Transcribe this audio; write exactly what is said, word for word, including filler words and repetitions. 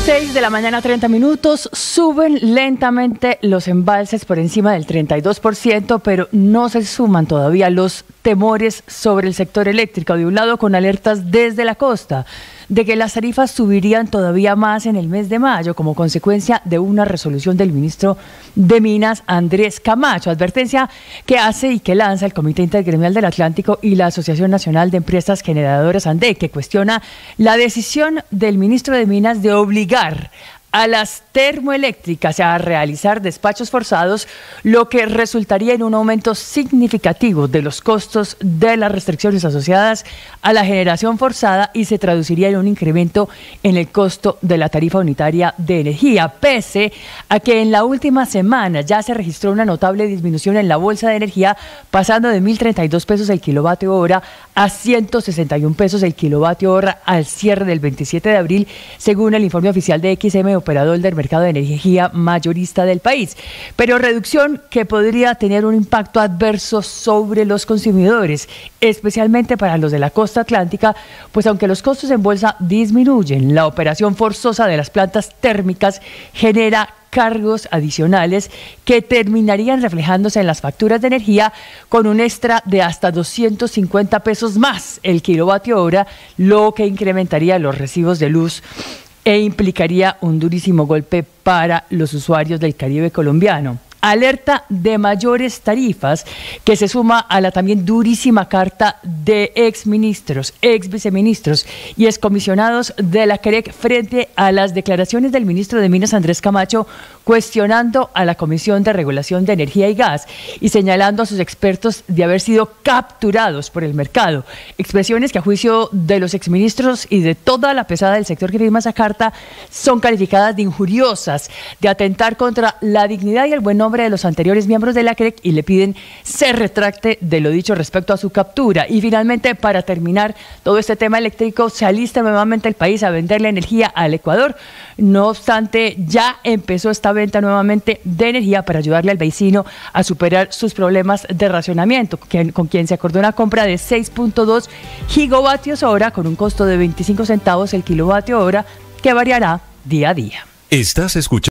seis de la mañana, treinta minutos, suben lentamente los embalses por encima del treinta y dos por ciento, pero no se suman todavía los temores sobre el sector eléctrico. De un lado, con alertas desde la costa de que las tarifas subirían todavía más en el mes de mayo como consecuencia de una resolución del ministro de Minas, Andrés Camacho. Advertencia que hace y que lanza el Comité Intergremial del Atlántico y la Asociación Nacional de Empresas Generadoras ANDE, que cuestiona la decisión del ministro de Minas de obligar a las termoeléctricas a realizar despachos forzados, lo que resultaría en un aumento significativo de los costos de las restricciones asociadas a la generación forzada y se traduciría en un incremento en el costo de la tarifa unitaria de energía, pese a que en la última semana ya se registró una notable disminución en la bolsa de energía, pasando de mil treinta y dos pesos el kilovatio hora a ciento sesenta y un pesos el kilovatio hora al cierre del veintisiete de abril, según el informe oficial de X M, operador del mercado de energía mayorista del país, pero reducción que podría tener un impacto adverso sobre los consumidores, especialmente para los de la costa atlántica, pues aunque los costos en bolsa disminuyen, la operación forzosa de las plantas térmicas genera cargos adicionales que terminarían reflejándose en las facturas de energía con un extra de hasta doscientos cincuenta pesos más el kilovatio hora, lo que incrementaría los recibos de luz e implicaría un durísimo golpe para los usuarios del Caribe colombiano. Alerta de mayores tarifas que se suma a la también durísima carta de exministros, ex viceministros y excomisionados de la C R E C frente a las declaraciones del ministro de Minas, Andrés Camacho, cuestionando a la Comisión de Regulación de Energía y Gas y señalando a sus expertos de haber sido capturados por el mercado. Expresiones que a juicio de los exministros y de toda la pesada del sector que firma esa carta son calificadas de injuriosas, de atentar contra la dignidad y el buen nombre de los anteriores miembros de la C R E C y le piden se retracte de lo dicho respecto a su captura. Y finalmente, para terminar todo este tema eléctrico, se alista nuevamente el país a venderle energía al Ecuador. No obstante, ya empezó esta venta nuevamente de energía para ayudarle al vecino a superar sus problemas de racionamiento, con quien se acordó una compra de seis punto dos gigavatios hora con un costo de veinticinco centavos el kilovatio hora, que variará día a día. Estás escuchando